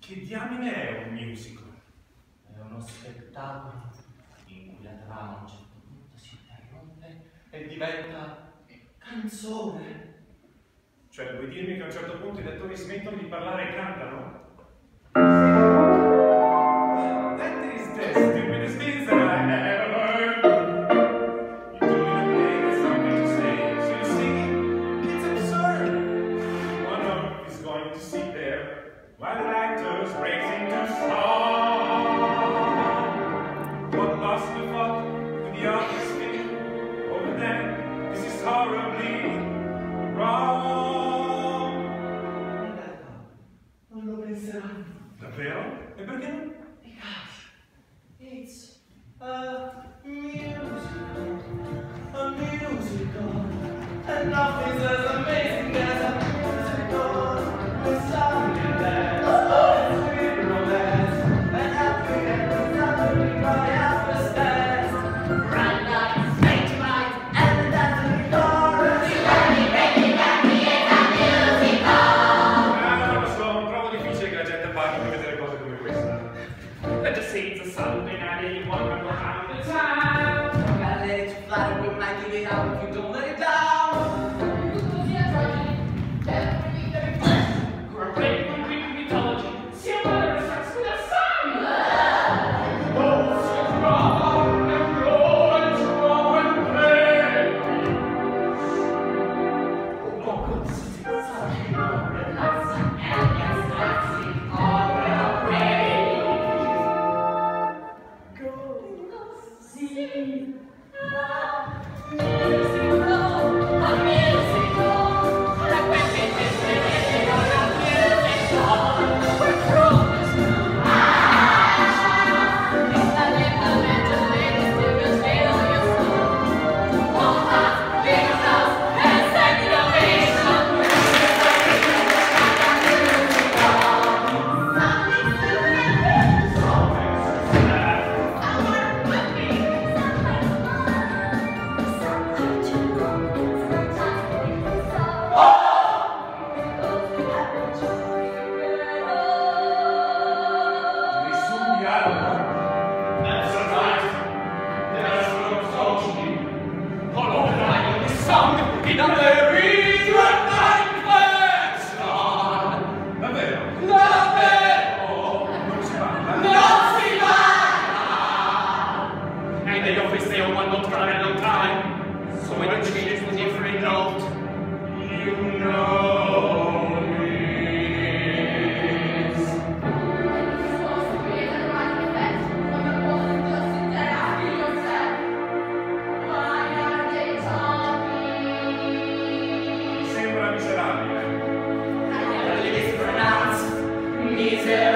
Che diamine è un musical? È uno spettacolo in cui la trama a un certo punto si interrompe e diventa canzone. Cioè, vuoi dirmi che a un certo punto i attori smettono di parlare e cantano? That is the stupidest thing that I ever heard. You're doing a play with something to say, so you're singing? It's absurd. One of you is going to sit there while the actors breaks into song. What lost the thought to the artistry? Over there, this is horribly wrong. Non lo penseranno. Davvero? E perché no? Because it's a musical, and nothing's as amazing as a musical. With something that's sweet romance, and happy and suddenly cry out the stairs. Bright lights, straight lines, and the dancing chorus. You let me break it back, it's a musical. Non lo so, trovo difficile che la gente paghi per vedere cose come questa. Let's just say it's a Sunday night and you wanna go have the time. Gotta let it fly, we might give it out if you don't let it down. We're playing with Greek mythology. Siamo alla Renaissance with a sun! Sembra miserabile. Miserabile.